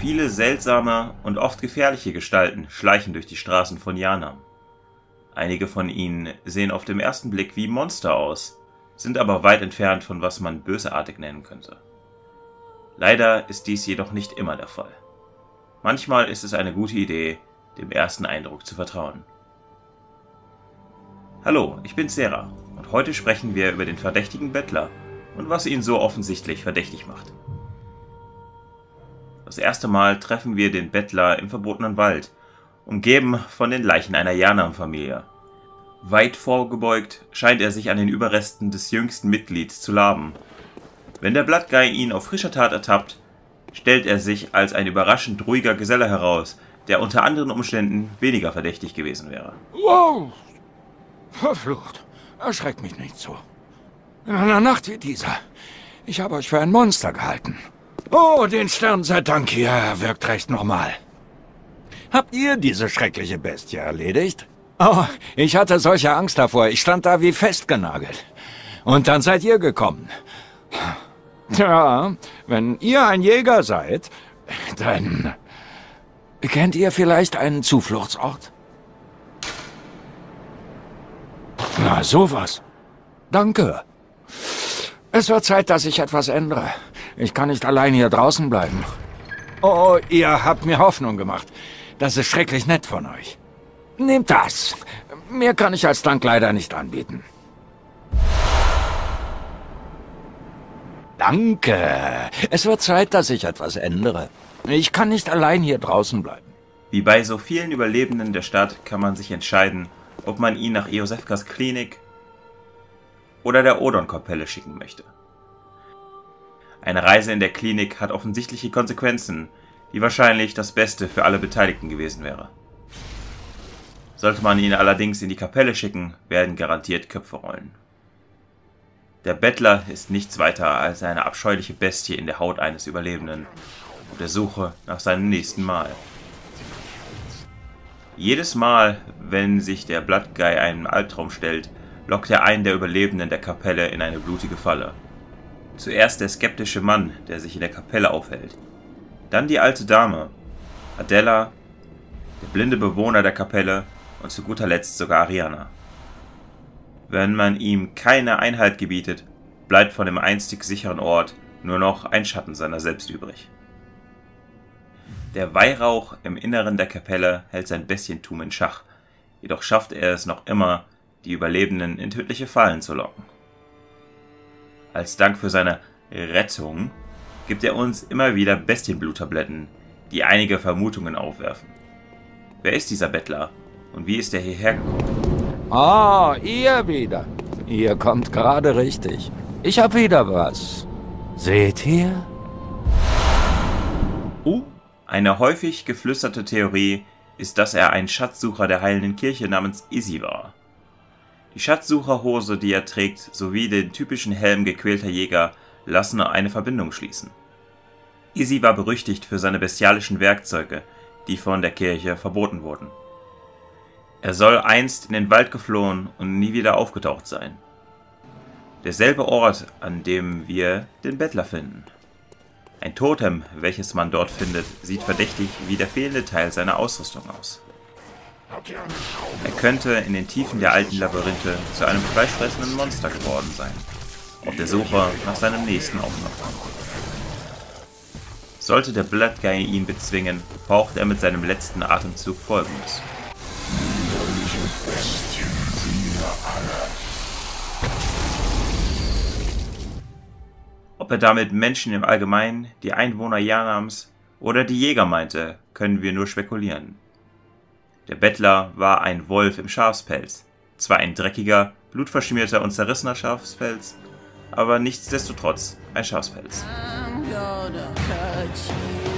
Viele seltsame und oft gefährliche Gestalten schleichen durch die Straßen von Yanam. Einige von ihnen sehen auf den ersten Blick wie Monster aus, sind aber weit entfernt von was man bösartig nennen könnte. Leider ist dies jedoch nicht immer der Fall. Manchmal ist es eine gute Idee, dem ersten Eindruck zu vertrauen. Hallo, ich bin Sarah und heute sprechen wir über den verdächtigen Bettler und was ihn so offensichtlich verdächtig macht. Das erste Mal treffen wir den Bettler im verbotenen Wald, umgeben von den Leichen einer Yanam-Familie. Weit vorgebeugt scheint er sich an den Überresten des jüngsten Mitglieds zu laben. Wenn der Blood Guy ihn auf frischer Tat ertappt, stellt er sich als ein überraschend ruhiger Geselle heraus, der unter anderen Umständen weniger verdächtig gewesen wäre. Wow! Verflucht! Erschreckt mich nicht so. In einer Nacht wie dieser. Ich habe euch für ein Monster gehalten. Oh, den Stern sei Dank hier, wirkt recht normal. Habt ihr diese schreckliche Bestie erledigt? Oh, ich hatte solche Angst davor. Ich stand da wie festgenagelt. Und dann seid ihr gekommen. Tja, wenn ihr ein Jäger seid, dann... Kennt ihr vielleicht einen Zufluchtsort? Na, sowas. Danke. Es wird Zeit, dass ich etwas ändere. Ich kann nicht allein hier draußen bleiben. Oh, ihr habt mir Hoffnung gemacht. Das ist schrecklich nett von euch. Nehmt das. Mehr kann ich als Dank leider nicht anbieten. Danke. Es wird Zeit, dass ich etwas ändere. Ich kann nicht allein hier draußen bleiben. Wie bei so vielen Überlebenden der Stadt kann man sich entscheiden, ob man ihn nach Eosefkas Klinik oder der Odon-Kapelle schicken möchte. Eine Reise in der Klinik hat offensichtliche Konsequenzen, die wahrscheinlich das Beste für alle Beteiligten gewesen wäre. Sollte man ihn allerdings in die Kapelle schicken, werden garantiert Köpfe rollen. Der Bettler ist nichts weiter als eine abscheuliche Bestie in der Haut eines Überlebenden, auf der Suche nach seinem nächsten Mal. Jedes Mal, wenn sich der Blood Guy einen Albtraum stellt, lockt er einen der Überlebenden der Kapelle in eine blutige Falle. Zuerst der skeptische Mann, der sich in der Kapelle aufhält. Dann die alte Dame, Adela, der blinde Bewohner der Kapelle und zu guter Letzt sogar Ariana. Wenn man ihm keine Einhalt gebietet, bleibt von dem einstig sicheren Ort nur noch ein Schatten seiner selbst übrig. Der Weihrauch im Inneren der Kapelle hält sein Bestientum in Schach, jedoch schafft er es noch immer, die Überlebenden in tödliche Fallen zu locken. Als Dank für seine Rettung gibt er uns immer wieder Bestienbluttabletten, die einige Vermutungen aufwerfen. Wer ist dieser Bettler und wie ist er hierher gekommen? Ah, ihr wieder. Ihr kommt gerade richtig. Ich hab wieder was. Seht ihr? Eine häufig geflüsterte Theorie ist, dass er ein Schatzsucher der heilenden Kirche namens Izzy war. Die Schatzsucherhose, die er trägt, sowie den typischen Helm gequälter Jäger lassen eine Verbindung schließen. Izzy war berüchtigt für seine bestialischen Werkzeuge, die von der Kirche verboten wurden. Er soll einst in den Wald geflohen und nie wieder aufgetaucht sein. Derselbe Ort, an dem wir den Bettler finden. Ein Totem, welches man dort findet, sieht verdächtig wie der fehlende Teil seiner Ausrüstung aus. Er könnte in den Tiefen der alten Labyrinthe zu einem fleischfressenden Monster geworden sein, auf der Suche nach seinem nächsten Opfer. Sollte der Blood Guy ihn bezwingen, faucht er mit seinem letzten Atemzug Folgendes. Ob er damit Menschen im Allgemeinen, die Einwohner Yanams oder die Jäger meinte, können wir nur spekulieren. Der Bettler war ein Wolf im Schafspelz, zwar ein dreckiger, blutverschmierter und zerrissener Schafspelz, aber nichtsdestotrotz ein Schafspelz.